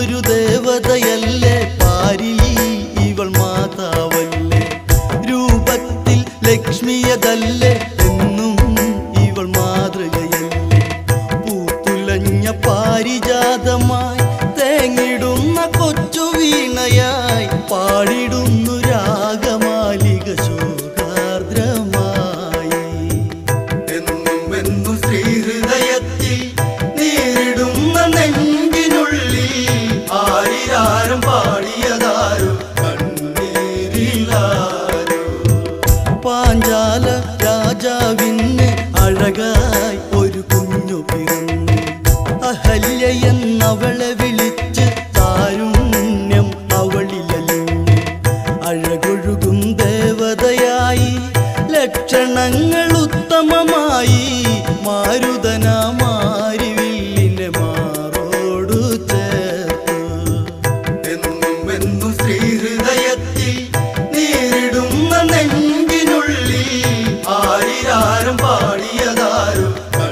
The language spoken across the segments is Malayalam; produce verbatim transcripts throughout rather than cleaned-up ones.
ഒരു ദേവതയല്ലേ പാരിൽ ഇവൾ മാതാവല്ലേ രൂപത്തിൽ ലക്ഷ്മിയതല്ലേ എന്നും ഇവൾ മാതൃകയല്ലേ പൂത്തുലഞ്ഞ പാരിജാതമായി തേങ്ങിടുന്ന കൊച്ചു വീണയായി പാടിടുന്നു രാഗമാലിക ശോകാർദ്രമായി എന്നും എന്നും ശ്രീഹൃദയത്തിൽ നേരിടുന്ന നെഞ്ചിനുള്ളിൽ ആരിരാരം പാടിയതാരോ കണ്ണീരിലാരോ പാഞ്ചാല രാജാവിന് അഴകായി ഒരു കുഞ്ഞു പിറന്നു അഹല്യ എന്നവളെ വിളിച്ച് താരുണ്യം അവളിലലിഞ്ഞു അഴകൊഴുകും ദേവതയായി ലക്ഷണങ്ങൾ ഉത്തമമായി മാരുതന മാരിവില്ലിന്റെ മാറോടു ചേർത്തു എന്നും എന്നും ശ്രീഹൃദയത്തിൽ നേരിടുന്ന നെഞ്ചിനുള്ളിൽ ആരിരാരം പാടിയതാരോ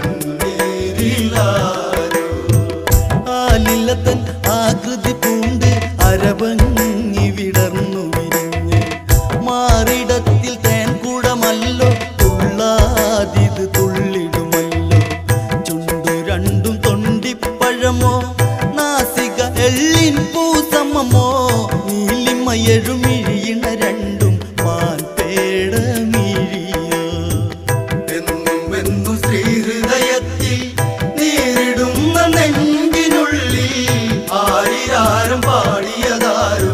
കണ്ണീരിലാരോ ആലിലത്തൻ ആകൃതി പൂണ്ട് അരഭംഗി വിടർന്നു വിരിഞ്ഞ് മാറിടത്തിൽ തേൻകൂടമല്ലോ തുള്ളാതിത് തുള്ളിടുമല്ലോ ചുണ്ടു രണ്ടും തൊണ്ടിപ്പഴമോ നാസിക എള്ളിൻ പൂസമമോ നീലിമയെഴുമിഴിയിണ രണ്ടും മാൻപേടമിഴിയോ എന്നും എന്നും ശ്രീഹൃദയത്തിൽ നേരിടുന്ന നെഞ്ചിനുള്ളിൽ ആരിരാരം പാടിയതാരോ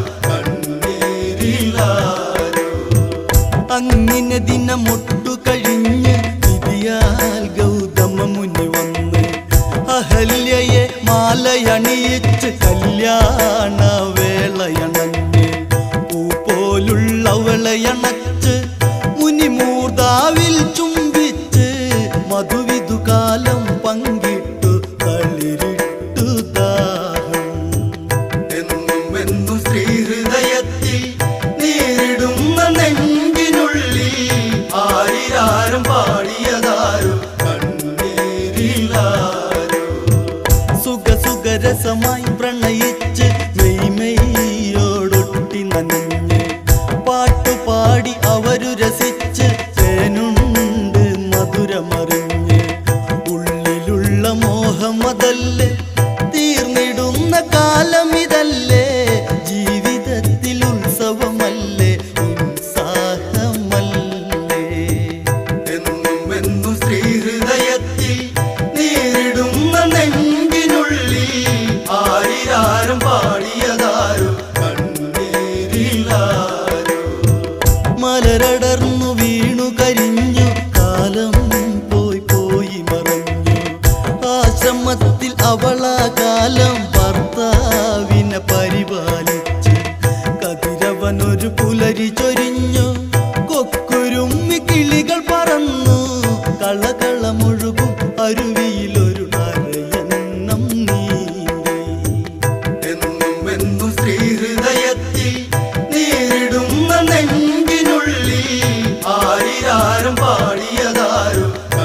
കണ്ണീരിലാരോ അങ്ങനെ ദിനമൊട്ടു കഴിഞ്ഞ് വിധിയാൽ ഗൗതമ മുനി വന്ന് അഹല്യയെ മാലയണിയിച്ച് കല്യാണ വേളയണഞ്ഞ് പൂ പോലുള്ളവളയണച്ച് മുനിമൂർദാവിൽ ചുംബിച്ച് മധുവിധുകാലം പങ്കിട്ടു തളിരിട്ടു ദാഹം എന്നും എന്നും ശ്രീഹൃദയത്തിൽ നേരിടുന്ന നെഞ്ചിനുള്ളിൽ ആരിരാരം പാടിയതാരോ കണ്ണീരിലാരോ സുഖസുഖരസമായി പ്രണയിച്ച് മെയ്മെയ്യോടൊട്ടി നനഞ്ഞ് പാട്ടുപാടി അവരു രസിച്ച് തേനുണ്ട് മധുരമറിഞ്ഞ് ഉള്ളിലുള്ള മോഹമതല്ലേ തീർന്നിടുന്ന കാലമിതല്ലേ ജീവിതത്തിൽ ഉത്സവമല്ലേ ഉത്സാഹമല്ലേ എന്നും എന്നും ശ്രീഹൃദയത്തിൽ നേരിടുന്ന നെഞ്ചിനുള്ളിൽ ആരിരാരം പാടിയതാരോ കണ്ണീരിലാരോ മലരടർന്നു വീണു കരിഞ്ഞു കാലം പോയി പോയി മറഞ്ഞു ആശ്രമത്തിൽ അവളാ കാലം ഭർത്താവിനെ പരിപാലിച്ച് കതിരവനൊരു പുലരി ചൊരിഞ്ഞു കൊക്കുരുമ്മി കിളികൾ പറന്നു കളകളമൊഴുകും അരുവിയിലൊരു അരയന്നം നീന്തി എന്നും എന്നും ശ്രീഹൃദയത്തിൽ നേരിടുന്ന നെഞ്ചിനുള്ളിൽ ആരിരാരം പാടിയതാരോ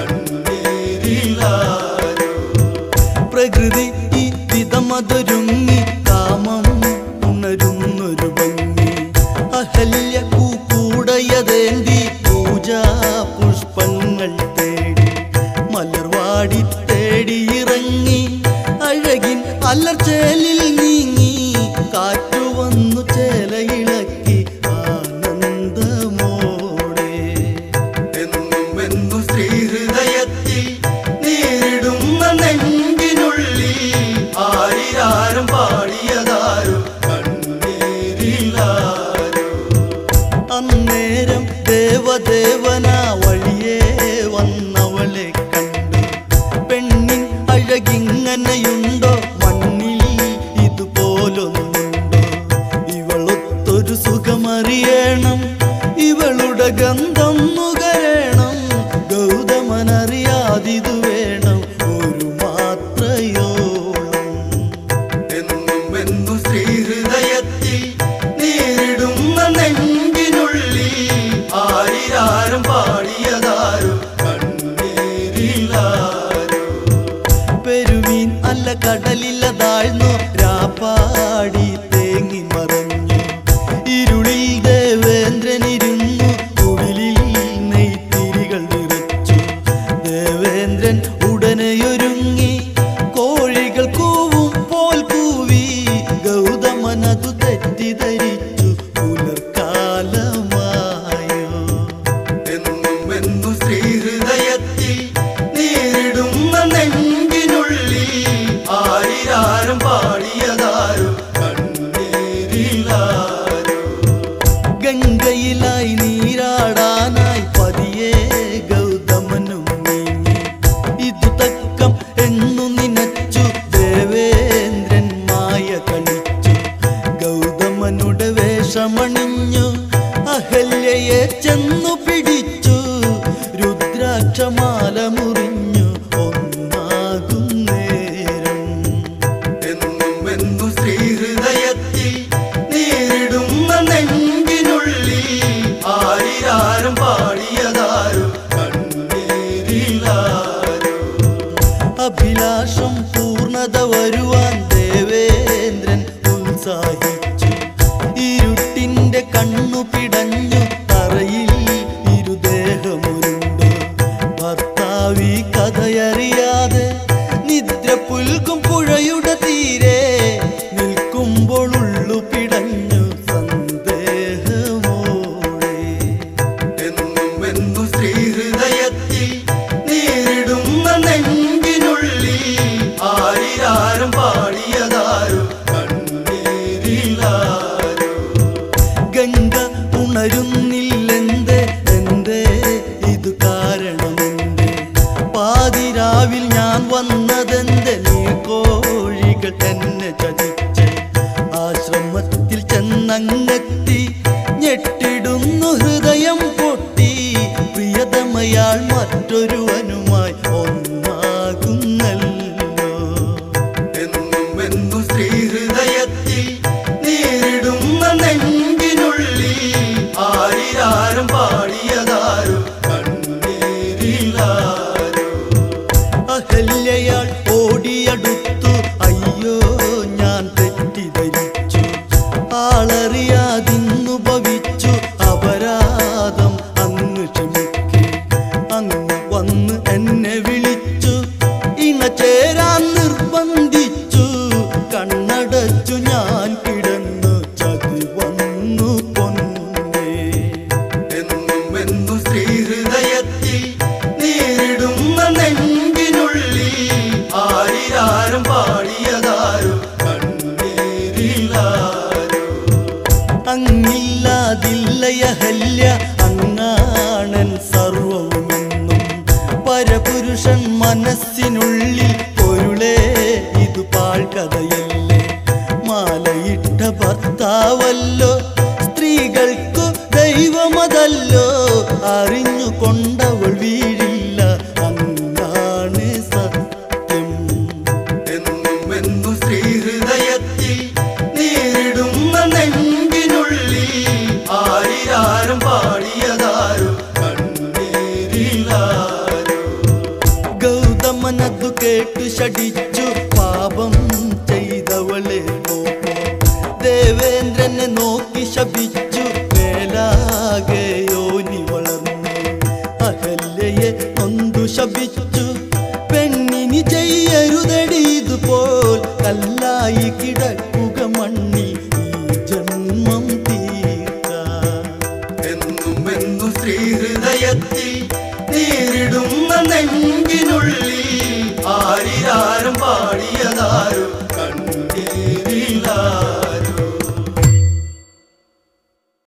കണ്ണീരിലാരോ പ്രകൃതി ഈ വിധമതൊരുങ്ങി കാമം ഉണരുന്നൊരു ഭംഗി അഹല്യ പൂക്കൂടയതേന്തി പൂജാ പുഷ്പങ്ങൾ തേടി മലർവാടി തേടിയിറങ്ങി അഴകിൻ അലർച്ചേലിൽ നീങ്ങി കാറ്റു വന്നു ചേലയിളക്കി ആനന്ദമോടെ എന്നും എന്നും ശ്രീഹൃദയത്തിൽ നേരിടുന്ന നെഞ്ചിനുള്ളിൽ ആരിരാരം പാടിയതാരോ കണ്ണീരിലാരോ അന്നേരം ദേവദേവനാ വഴിയേ വന്നവളെ കണ്ടു പെണ്ണിൻ അഴകിങ്ങനെയുണ്ടോ മണ്ണിൽ ഇതുപോലൊന്നുണ്ടോ ഇവളൊത്തൊരു സുഖമറിയണം ഇവളുടെ ഗന്ധം നുകരണം ഗൗതമനറിയാതിതു വേണം ഒരു മാത്രയോളം എന്നും എന്നും ശ്രീഹൃദയത്തിൽ നേരിടുന്ന നെഞ്ചിനുള്ളിൽ ആരിരാരം പാടിയതാരോ കണ്ണീരിലാരോ പെരുവി ചെമ്മീൻ അല്ല കടലില്ല താഴ്ന്നു രാപ്പാടി തേങ്ങി മറഞ്ഞു ഇരുളിൽ ദേവേന്ദ്രനിരുന്നു കുടിലിൽ നെയ്ത്തിരികൾ നിറച്ചു ദേവേന്ദ്രൻ ഉടനെയൊരുങ്ങി കോഴികൾ കൂവും പോൽ കൂവി ഗൗതമനതു തെറ്റിദ്ധരിച്ചു പുലർക്കാലമായോ എന്നും എന്നു ശ്രീഹൃദയത്തിൽ നേരിടുന്ന നെഞ്ചിനുള്ളിൽ ആരിരാരം പാടിയതാരോ കണ്ണീരിലാരോ ഗംഗയിലായി നീരാടാനായി പതിയെ ഗൗതമനും നീങ്ങി ഇതു തക്കം എന്നു നിനച്ചു ദേവേന്ദ്രൻ മായ കളിച്ചു ഗൗതമനുടെ വേഷമണിഞ്ഞു അഹല്യയെ ചെന്നു പിടിച്ചു രുദ്രാക്ഷമാല മുറിഞ്ഞു ഒന്നാകും നേരം എന്നും എന്നു ശ്രീഹൃദയത്തിൽ നേരിടുന്ന നെഞ്ചിനുള്ളിൽ ആരിരാരം പാടിയതാരോ കണ്ണീരിലാരോ അഭിലാഷം പൂർണ്ണത വരുവാൻ ദേവേന്ദ്രൻ ഉത്സാഹിച്ചു ഇരുട്ടിന്റെ കണ്ണു പിടഞ്ഞു തറയിൽ ഇരുദേഹമുരുണ്ടു ഭർത്താവി കഥയറിയാതെ നിദ്ര പുൽകും പുഴയുടെ തീരെ നിൽക്കുമ്പോൾ ഉള്ളു പിടഞ്ഞു സന്ദേഹമോടെ എന്നും എന്നു ശ്രീഹൃദയത്തിൽ നേരിടുന്ന നെഞ്ചിനുള്ളിൽ ആരിരാരം പാടിയതാരോ കണ്ണീരിലാരോ ഗംഗ ഉണരുന്നില്ലെന്തേ എന്തേ ഇതു കാരണമെന്തേ പാതിരാവിൽ ഞാൻ വന്നതെന്തേ നീ കോഴികൾ എന്നെ ചതിച്ച് ആശ്രമത്തിൽ ചെന്നങ്ങെത്തി ഞെട്ടിടുന്നു ഹൃദയം പൊട്ടി പ്രിയതമയാൾ മറ്റൊരുവനുമായി ഒന്നാകുന്നല്ലോ എന്നും എന്നു ശ്രീഹൃദയത്തിൽ നേരിടുന്ന നെഞ്ചിനുള്ളിൽ ആരിരാരം പാടിയതാരോ കണ്ണീരിലാരോ അഹല്യയാൾ ഓടിയടുത്തു അയ്യോ ഞാൻ തെറ്റിദ്ധരിച്ചു ആളറിയാതിന്നു ഭവിച്ചു അപരാധം അങ്ങ് ക്ഷമിക്ക് അങ്ങ് വന്ന് എന്നെ വിളിച്ചു ഇണ ചേരാൻ നിർബന്ധിച്ചു കണ്ണടച്ചു ഞാൻ കിടന്നു ചതി വന്നു പൊന്നേ എന്നും എന്നു ശ്രീഹൃദയത്തിൽ നേരിടുന്ന നെഞ്ചിനുള്ളിൽ ആരിരാരം പാടിയതാരോ കണ്ണീരിലാരോ അങ്ങില്ലാതില്ലയഹല്യ അങ്ങാണൻ സർവവുമെന്നും പരപുരുഷൻ മനസ്സിനുള്ളിൽ പൊരുളേ ഇതു പാഴ്കഥയല്ലേ മാലയിട്ട ഭർത്താവല്ലോ സ്ത്രീകൾക്കു ദൈവമതല്ലോ അറിഞ്ഞുകൊണ്ടവൾ വീഴില്ല അങ്ങാണ് സത്യം എന്നും എന്നു ശ്രീഹൃദയത്തിൽ നേരിടുന്ന നെഞ്ചിനുള്ളിൽ ആരിരാരം പാടിയതാരോ കണ്ണീരിലാരോ ഗൗതമനതു കേട്ടു ശഠിച്ചു പാപം ചെയ്തവളെ പോപ്പോ ദേവേന്ദ്രനെ നോക്കി ശപിച്ചു മേലാകെ യോനി വളർന്നു അഹല്യയെ നൊന്തു ശപിച്ചു പെണ്ണിനി ചെയ്യരുതടിതുപോൽ കല്ലായി കിടക്കുക മണ്ണി ഈ ജന്മം തീർക്കാൻ എന്നും എന്നു ശ്രീഹൃദയത്തിൽ നേരിടുന്ന നെഞ്ചിനുള്ളിൽ ആരിരാരം പാടിയതാരോ